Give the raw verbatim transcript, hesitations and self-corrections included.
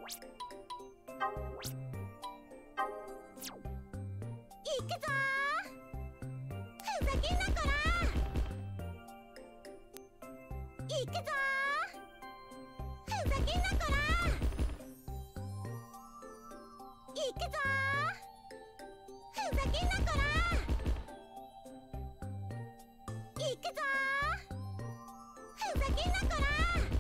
くぞー。ふざけんなこら。いくぞー。ふざけんなこら。いくぞー。ふざけんなこら。いくぞー。ふざけんなこら。